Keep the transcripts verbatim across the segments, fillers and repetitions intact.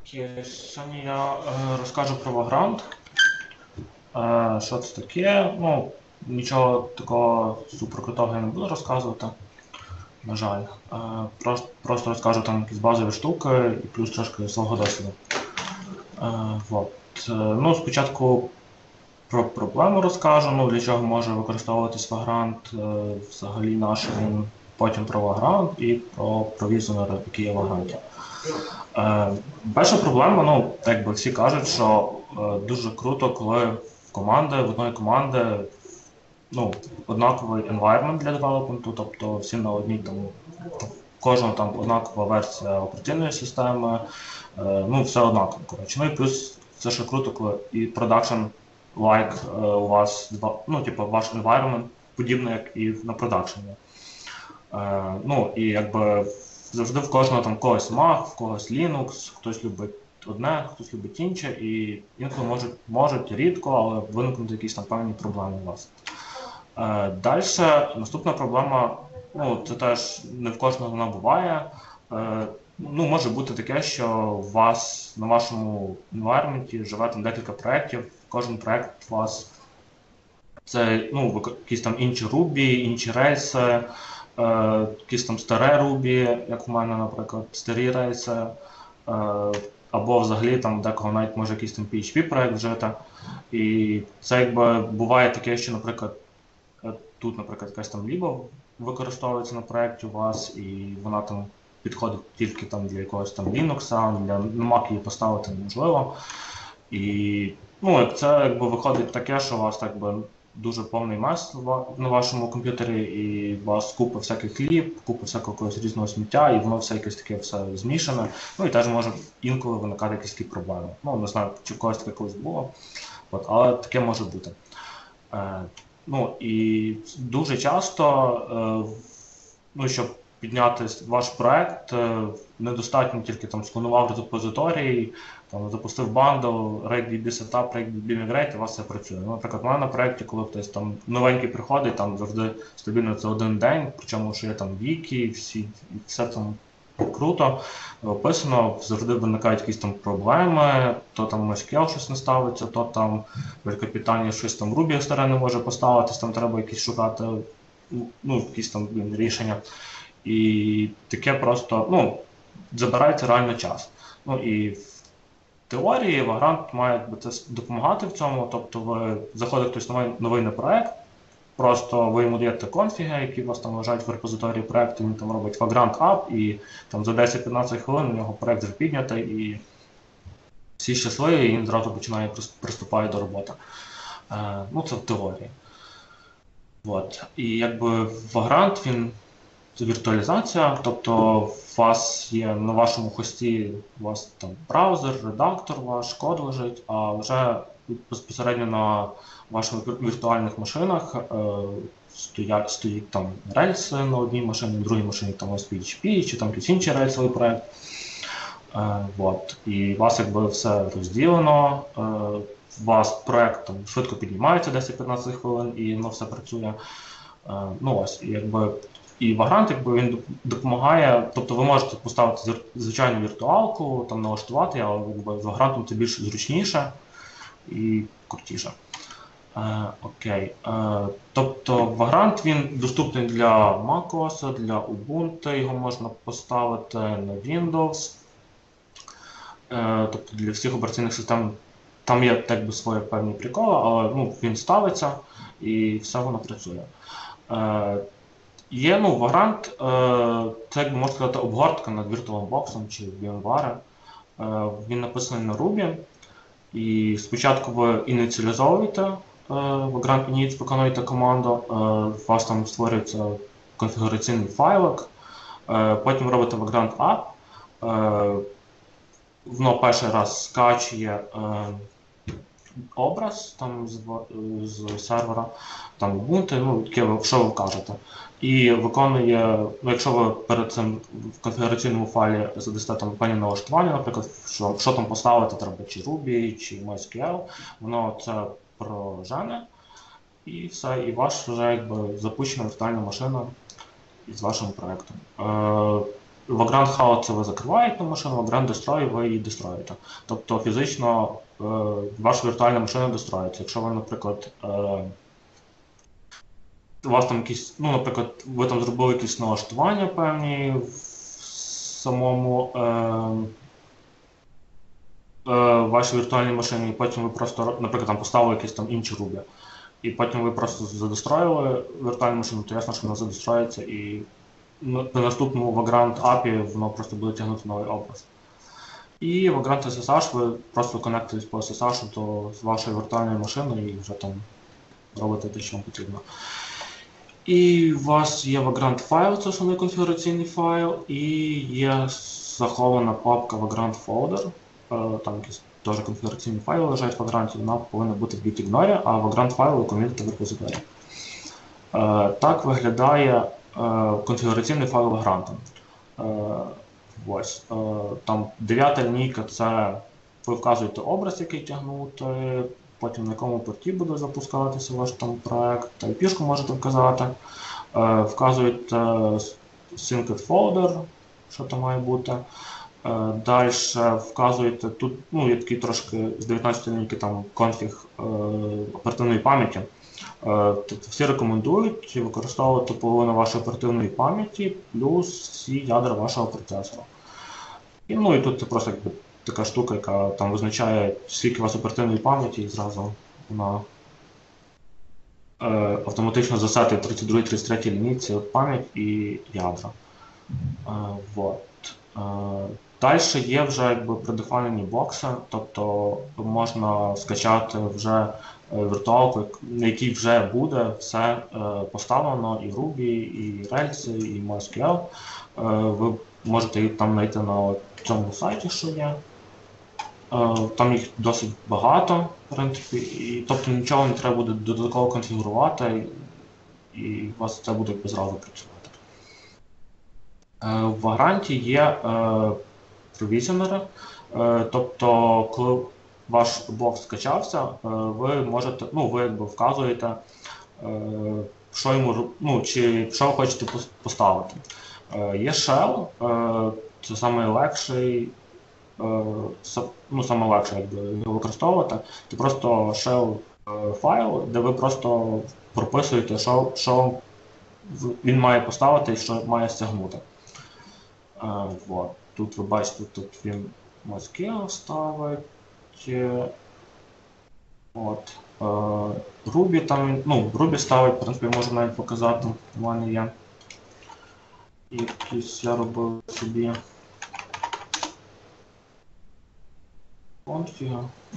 Окей, Сьогодні я е, розкажу про Vagrant. Е, що це таке? Ну, нічого такого суперкрутого я не буду розказувати, на жаль. Е, просто, просто розкажу там якісь базові штуки і плюс трошки свого досвіду. Е, вот. Е, ну, спочатку про проблему розкажу, ну, для чого може використовуватись Vagrant, е, взагалі наш він, потім про Vagrant і про провізонери, які є в Vagrant. Е, перша проблема, ну, як би всі кажуть, що е, дуже круто, коли в команди, в одної команди ну, однаковий environment для девелопменту, тобто всі на одній там, кожного там однакова версія операційної системи, е, ну, все однаково, коротше. Ну і плюс це ще круто, коли і production like е, у вас, ну, типу, ваш environment подібний, як і на продакшені. Е, ну, і якби завжди в кожного там когось Mac, в когось Linux, хтось любить одне, хтось любить інше, і інколи можуть, можуть рідко, але виникнути якісь там певні проблеми у вас. Е, Далі наступна проблема, ну це теж не в кожного вона буває. Е, ну, може бути таке, що у вас на вашому environment живе там декілька проєктів, кожен проєкт у вас це ну, якісь там інші Ruby, інші рельси, Е, якісь там старе Ruby, як у мене, наприклад, старі рейси, е, або взагалі там декого навіть може якийсь там пі ейч пі проект вжити. І це якби буває таке, що, наприклад, тут, наприклад, якась там ліба використовується на проєкті у вас, і вона там підходить тільки там для якогось там Linux, для на Mac її поставити неможливо. І ну, це якби виходить таке, що у вас так би дуже повний мес на вашому комп'ютері, і у вас купа всяких ліп, купа всякого когось різного сміття, і воно все якесь таке все змішане. Ну і теж може інколи виникати якісь такі проблеми. Ну, не знаю, чи в когось таке колись було, от, але таке може бути. Е, ну і дуже часто, е, ну, щоб підняти ваш проект, е, недостатньо тільки там склонував репозиторій, там, запустив банду, RakeDB Setup, RakeDB Migrate, і у вас все працює. Ну, наприклад, у мене на проєкті, коли хтось там новенький приходить, там завжди стабільно це один день, причому що є там віки, всі, все там круто описано, завжди виникають якісь там проблеми, то там MySQL щось не ставиться, то там в капітані щось там Ruby старе не може поставитись, там треба якісь шукати, ну, якісь там блін, рішення. І таке просто, ну, забирається реально час. Ну, і в теорії Vagrant має це допомагати в цьому, тобто ви заходить хтось новий, новий на проект, просто ви йому даєте конфіги, які у вас там лежать в репозиторії проекту, він там робить Vagrant App, і там за десять-п'ятнадцять хвилин у нього проект вже піднятий, і всі щасливі, і він зразу починає приступати до роботи. Е, ну, це в теорії. От. І якби Vagrant, він це віртуалізація, тобто у вас є на вашому хості у вас там браузер, редактор, ваш код лежить, а вже безпосередньо на ваших віртуальних машинах е, стоять, стоять там рельси на одній машині, на другій машині там ось пі ейч пі чи там якийсь інший рельсовий проект. Е, вот. І у вас якби все розділено, е, у вас проект там швидко піднімається десять-п'ятнадцять хвилин і воно все працює. Е, ну ось, і якби І Vagrant, якби він допомагає, тобто ви можете поставити звичайну віртуалку, там налаштувати, але якби, з Vagrant це більш зручніше і крутіше. Е, окей. Е, тобто Vagrant він доступний для macOS, для Ubuntu, його можна поставити на Windows. Е, тобто для всіх операційних систем там є так би свої певні приколи, але ну, він ставиться і все воно працює. Е, Є, ну, Vagrant, е, це, як би можна сказати, обгортка над VirtualBox чи VMware. Е, він написаний на Ruby. І спочатку ви ініціалізовуєте е, Vagrant init, виконуєте команду, е, у вас там створюється конфігураційний файлик, е, потім робите Vagrant App, е, воно перший раз скачує е, образ там з, з сервера, там Ubuntu, ну, таке, що ви кажете. І виконує, ну, якщо ви перед цим в конфігураційному файлі задасте там певні налаштування, наприклад, що, що там поставити, треба чи Ruby, чи MySQL, воно це прожене, і все, і ваш вже якби запущена віртуальна машина із вашим проєктом. Е, Vagrant How це ви закриваєте машину, Vagrant Destroy ви її дестроїте. Тобто фізично е, ваша віртуальна машина дестроїться. Якщо ви, наприклад, е, у вас там якісь, ну, наприклад, ви там зробили якісь налаштування певні в самому е, е, вашій віртуальній машині, і потім ви просто, наприклад, там поставили якісь там інші рубі, і потім ви просто задестроїли віртуальну машину, то ясно, що вона задестроїться, і при наступному Vagrant ей пі ай воно просто буде тягнути новий образ. І Vagrant ес ес ейч ви просто конектуєтесь по ес ес ейч до вашої віртуальної машини і вже там робите те, що вам потрібно. І у вас є Vagrant файл, це основний конфігураційний файл, і є захована папка Vagrant Folder, там якісь теж конфігураційні файли лежать в Vagrant, вона повинна бути в git-ignore, а Vagrant файл ви комітите в репозиторії. Так виглядає конфігураційний файл Vagrant. Ось. Там дев'ята лінійка, це ви вказуєте образ, який тягнути, потім на якому порті буде запускатися ваш там проект, ай пі-шку можете вказати, вказуєте synced folder, що там має бути. Далі вказуєте, тут ну, є такий трошки з дев'ятнадцятої лінійки там конфіг оперативної пам'яті. Всі рекомендують використовувати половину вашої оперативної пам'яті плюс всі ядра вашого процесора. І, ну, і тут це просто якби, така штука, яка там визначає, скільки у вас оперативної пам'яті, і зразу вона е, автоматично засетить в тридцять другій тридцять третій лінійці пам'ять і ядра. Е, вот. е, Далі є вже якби предефайнені бокси, тобто можна скачати вже віртуалку, на якій вже буде все е, поставлено, і Ruby, і рельси, і MySQL. Е, ви можете їх там знайти на цьому сайті, що є. Е, там їх досить багато, в принципі, і, тобто нічого не треба буде додатково конфігурувати, і, і у вас це буде зразу працювати. Е, в Vagrant є е, провізіонери, е, тобто коли ваш бокс скачався, ви можете, ну, ви якби вказуєте, що йому, ну, чи що ви хочете поставити. Є shell, це найлегший, ну, саме легше якби його використовувати. Це просто shell файл, де ви просто прописуєте, що, що він має поставити і що має стягнути. Вот. Тут ви бачите, тут він MySQL ставить. От. Ruby там, ну, Ruby ставить, в принципі, можу навіть показати, у мене є. Якісь я робив собі конфіг.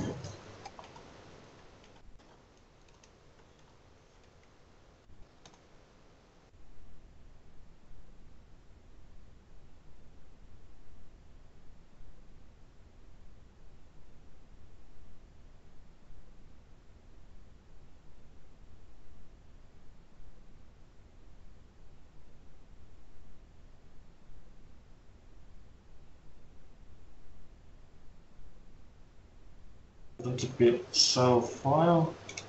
В принципі, shell файл,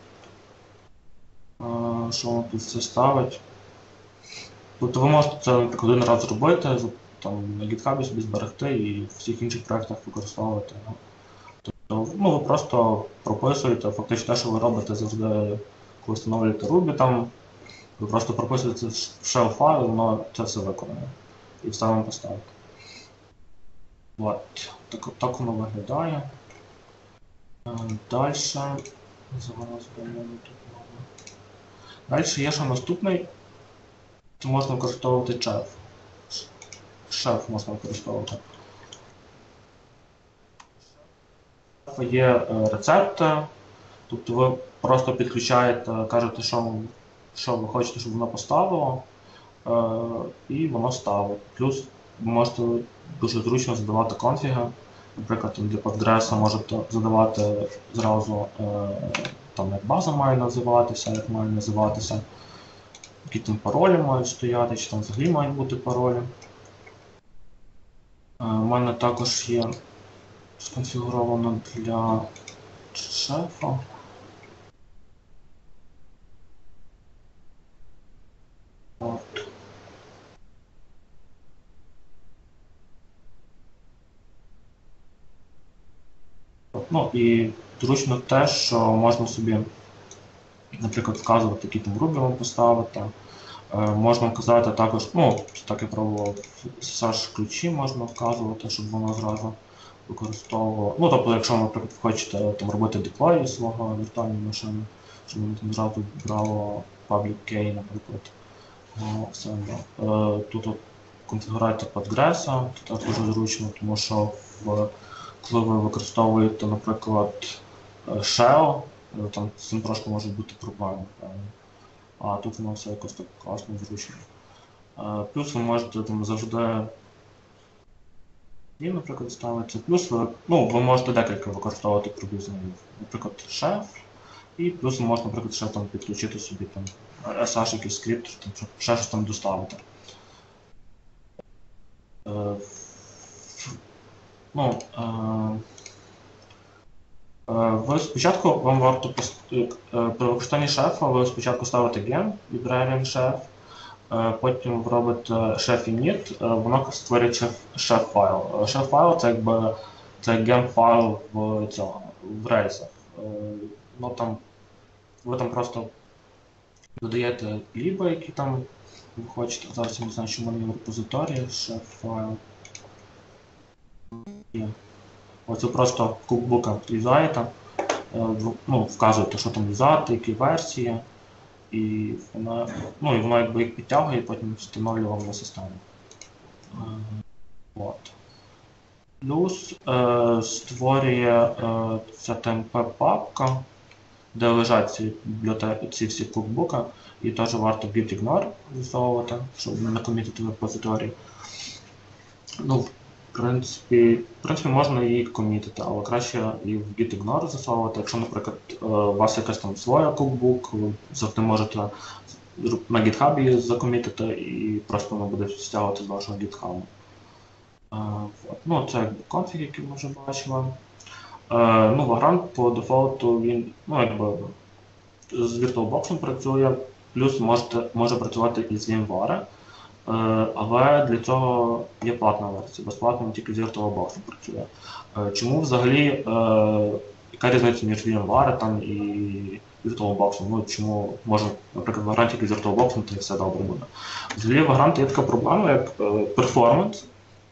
що воно тут все ставить. Тобто ви можете це, наприклад, один раз зробити, там, на GitHub собі зберегти і в всіх інших проєктах використовувати. Тобто, ну, ви просто прописуєте, фактично те, що ви робите завжди, коли встановлюєте Ruby, там, ви просто прописуєте shell файл, воно це все виконує. І все вам поставить. От. Так, так воно виглядає. Далі. Далі є ще наступний. Це можна використовувати chef. Chef можна використовувати. Є рецепти, тобто ви просто підключаєте, кажете, що, що ви хочете, щоб воно поставило, і воно ставить. Плюс ви можете дуже зручно задавати конфіги. Наприклад, для Postgres можете задавати зразу, там, як база має називатися, як має називатися, які там паролі мають стояти, чи там взагалі мають бути паролі. У мене також є сконфігуровано для шефа. От. Ну і зручно те, що можна собі, наприклад, вказувати, які там Ruby вам поставити. Можна вказати також, ну, так я пробував, ес ес еш ключі можна вказувати, щоб воно зразу використовувало. Ну, тобто, якщо, наприклад, хочете там робити деплой свого віртуальної машини, щоб воно там зразу брало public key, наприклад. Все, да. Тут конфігурація Postgres, це дуже зручно, тому що в, коли ви використовуєте, наприклад, shell, там з цим трошки можуть бути проблеми. А тут воно все якось так класно, зручно. Плюс ви можете там завжди і, наприклад, ставити. Плюс ви, ну, ви можете декілька використовувати приблизно, наприклад, шеф. І плюс ви можете, наприклад, ще там підключити собі там ес еш якийсь скрипт, там, щоб ще щось там доставити. Е, ну, е, ви спочатку вам варто при використанні шефа ви спочатку ставите gem, librarian chef, потім ви робите chef init, воно створює chef файл. Chef файл це якби це gem файл в цього, в рейсах. Ну, там, ви там просто додаєте ліби, які там ви хочете. Зараз я не знаю, що в мене в репозиторії chef файл. Оце просто кукбука юзаєте, ну, вказуєте, що там юзати, які версії, і воно, ну, і воно якби їх підтягує і потім встановлює вам на систему. От. Плюс е, створює е, ця ті ем пі-папка, де лежать ці бібліотеки, ці всі кукбука, і теж варто git-ignore засовувати, щоб не комітити в репозиторії. Ну, В принципі, в принципі, можна її комітити, але краще і в git-ignore засовувати. Якщо, наприклад, у вас якась там своя кукбук, ви завжди можете на GitHub її закомітити і просто воно буде стягувати з вашого GitHub. Ну, це якби конфіг, який ми вже бачили. Ну, Vagrant по дефолту він, ну, якби з VirtualBox працює, плюс можете, може працювати і з VMware. Але для цього є платна версія, безплатно тільки з VirtualBox працює. Чому взагалі, яка різниця між VMware там і VirtualBox? Ну, чому може, наприклад, Vagrant тільки з VirtualBox, то і все добре буде. Взагалі в Vagrant є така проблема, як перформанс.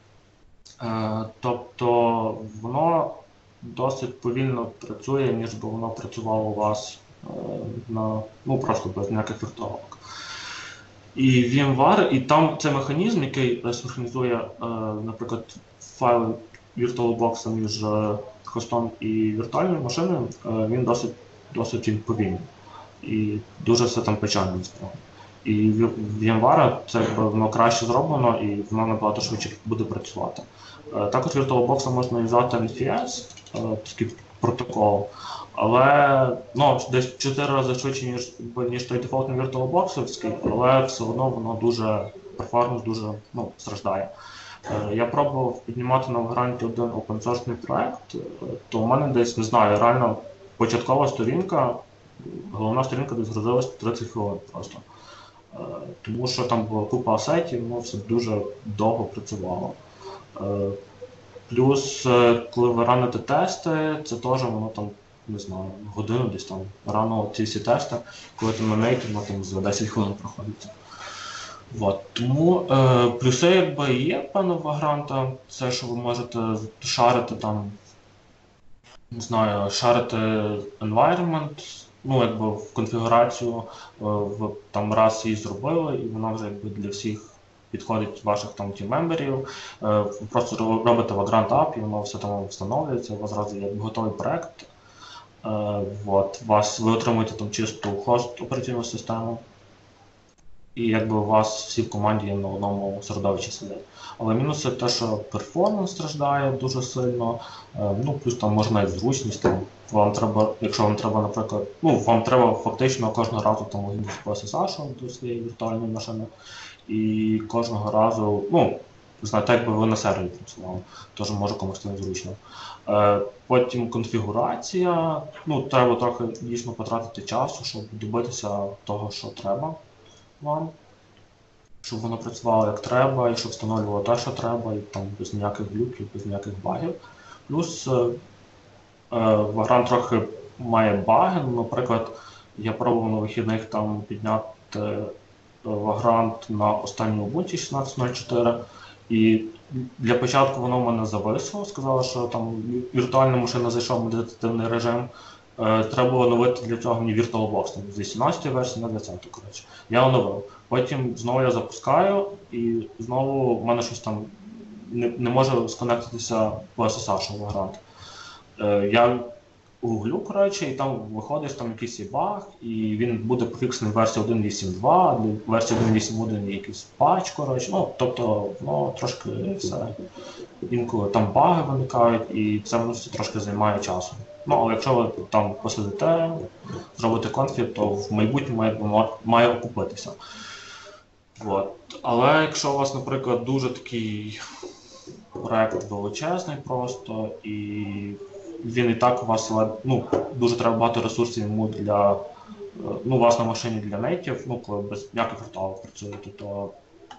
Тобто воно досить повільно працює, ніж би воно працювало у вас на, ну, просто без ніяких віртуалок. І VMware, і там цей механізм, який синхронізує, наприклад, файли VirtualBox між хостом і віртуальною машиною, він досить, досить повільний. І дуже все там печально насправді. І в VMware це якби воно краще зроблено і воно набагато швидше буде працювати. Також VirtualBox можна юзати ен еф ес, такий протокол, але ну, десь чотири рази швидше, ніж, ніж той дефолтний VirtualBox, але все одно воно дуже, перформанс дуже ну, страждає. Я пробував піднімати на Vagrant один open-source проект, то у мене десь, не знаю, реально початкова сторінка, головна сторінка десь грузилась тридцять хвилин просто. Тому що там була купа асетів, воно все дуже довго працювало. Плюс, коли ви раните тести, це теж воно там, не знаю, годину десь там рано ці всі тести, коли ти на нейті, воно там за десять хвилин проходить. От. Тому е, плюси якби є, певно, в Vagrant, це, що ви можете шарити там, не знаю, шарити environment, ну, якби в конфігурацію, в, там раз її зробили, і вона вже якби для всіх підходить ваших там тіммемберів. Ви просто робите Vagrant App, і воно все там встановлюється, у вас зразу є готовий проект. От, вас, ви отримуєте там чисту хост операційну систему, і якби у вас всі в команді на одному середовищі сидять. Але мінуси те, що перформанс страждає дуже сильно, ну плюс там можна і зручність, там, вам треба, якщо вам треба, наприклад, ну вам треба фактично кожного разу там логінитися по ес ес еш до своєї віртуальної машини, і кожного разу, ну, знаєте, якби ви на сервері працювали, теж може комусь незручно. Потім конфігурація, ну треба трохи дійсно потратити часу, щоб добитися того, що треба вам, щоб воно працювало як треба, і щоб встановлювало те, що треба, і там без ніяких глюків, без ніяких багів. Плюс Vagrant трохи має баги. Наприклад, я пробував на вихідних там підняти Vagrant на останній Ubuntu шістнадцять нуль чотири, і для початку воно в мене зависло, сказало, що там віртуальна машина зайшов в медитативний режим. Треба було оновити для цього мені VirtualBox з вісімнадцятої версії на двадцяту, коротше. Я оновив. Потім знову я запускаю, і знову в мене щось там не, не може сконектитися по ес ес аш Vagrant. Я гуглю, коротше, і там виходить, там якийсь є баг, і він буде пофіксений в версії один точка вісім два, для версії один точка вісім один є якийсь патч, коротше, ну, тобто, ну, трошки все. Інколи там баги виникають, і це воно все трошки займає часу. Ну, але якщо ви там посидите, зробите конфі, то в майбутньому має, має окупитися. От. Але якщо у вас, наприклад, дуже такий проект величезний просто, і він і так у вас, ну, дуже треба багато ресурсів йому для, ну, у вас на машині для нейтів, ну, коли без ніяких віртуалок працюєте, то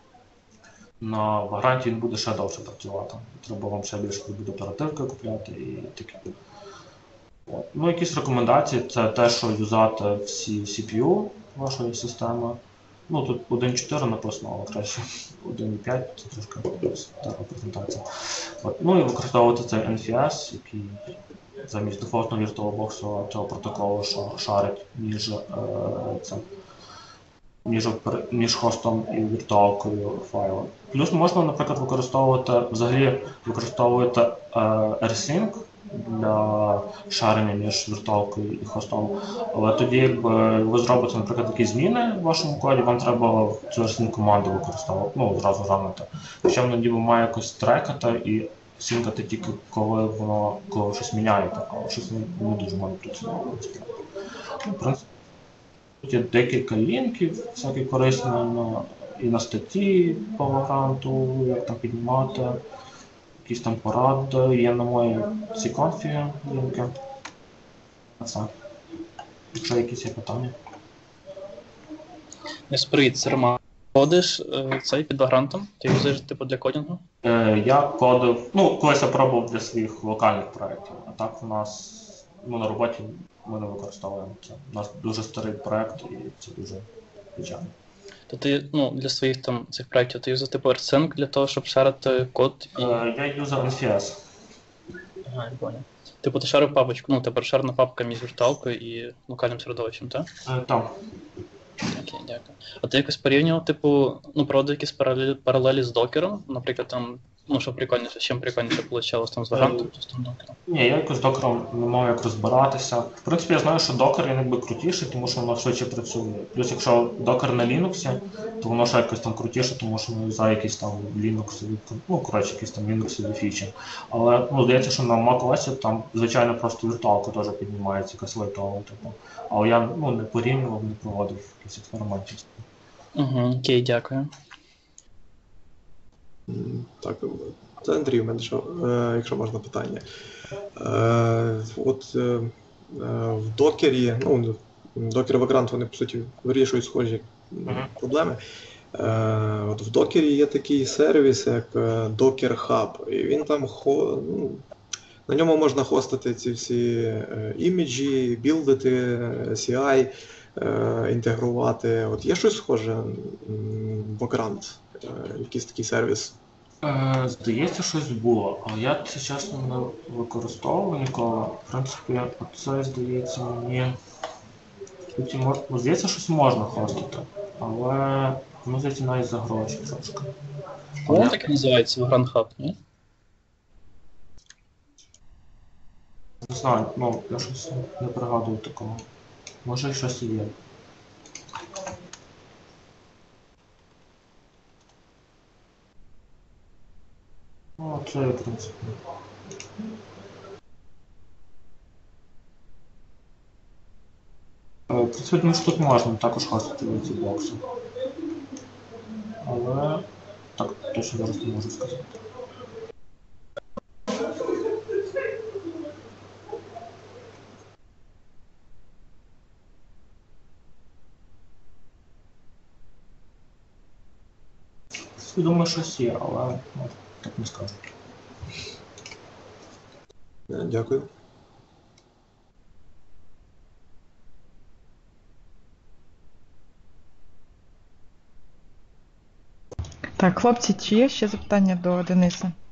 на Vagrant він буде ще довше працювати. Треба вам ще більше буде оперативки купляти і таке. От. Ну, якісь рекомендації, це те, що юзати всі сі пі ю вашої системи. Ну, тут один точка чотири написано, але краще один точка п'ять, це трошки така презентація. От. Ну і використовувати цей ен еф ес, який замість дефолтного VirtualBox цього протоколу шарить між, е, це, між, між хостом і віртуалкою файлу. Плюс можна, наприклад, використовувати, взагалі використовувати е, rsync для шарення між віртуалкою і хостом. Але тоді, якби ви зробите, наприклад, якісь зміни в вашому коді, вам треба цю rsync команду використовувати, ну, одразу ранити. Хоча воно ніби має якось трекати і синкати тільки коли воно, коли ви щось міняєте, але щось не, не дуже може працювати. Ну, в принципі, тут є декілька лінків, всякі корисні на, і на статті по Vagrant, як там піднімати. Якісь там поради, є на моїй C-Conf лінки. Це. Якщо якісь є питання. Привіт, це Роман. Кодиш е, цей під Vagrant? Ти юзаєш типу для кодінгу? Е, я кодив, ну, колись я пробував для своїх локальних проєктів, а так у нас, ну, на роботі ми не використовуємо це. У нас дуже старий проєкт і це дуже печально. То ти, ну, для своїх там цих проєктів ти юзав типу rsync для того, щоб шарити код і... Е, я юзав ен еф ес. Ага, я понял. Типу ти шарив папочку, ну, тепер шарна папка між віртуалкою і локальним середовищем, так? Е, так. Окей, дякую. А ти якось порівнював, типу, ну, проводив якісь паралелі, паралелі з докером? Наприклад, там, ну, що прикольніше, чим прикольніше вийшло там з Vagrant, чи з тим докером? Ні, я якось з докером не мав як розбиратися. В принципі, я знаю, що докер є якби крутіший, тому що воно швидше працює. Плюс, якщо докер на Linux, то воно ще якось там крутіше, тому що воно за якісь там Linux, ну, коротше, якісь там Linux фічі. Але, ну, здається, що на macOS там, звичайно, просто віртуалка теж піднімається, якась лайтова, типу. Але я, ну, не порівнював, не проводив якісь експериментів. Угу, окей, дякую. Так, це Андрій, у мене що, е, якщо можна питання. Е, от е, в докері, ну, докер Vagrant, вони, по суті, вирішують схожі Uh-huh. проблеми. Е, от в докері є такий сервіс, як Docker Hub, і він там, хо, ну, на ньому можна хостити ці всі е, іміджі, білдити, сі ай, е, інтегрувати. От є щось схоже в Vagrant? Е, якийсь такий сервіс? Е, Здається, щось було, але я це чесно не використовував ніколи. В принципі, це, здається, мені... Ну, здається, щось можна хостити, але, ну, здається, навіть за гроші трошки. Воно так і називається Vagrant Hub, ні? Не знаю, ну, я щось не пригадую такого. Може, і щось і є. Ну, це, в принципі. В принципі, думаю, що тут можна також хостити ці бокси. Але так точно зараз не можу сказати. Я думаю, щось є, але, ну, так не скажу. Дякую. Так, хлопці, чи є ще запитання до Дениса?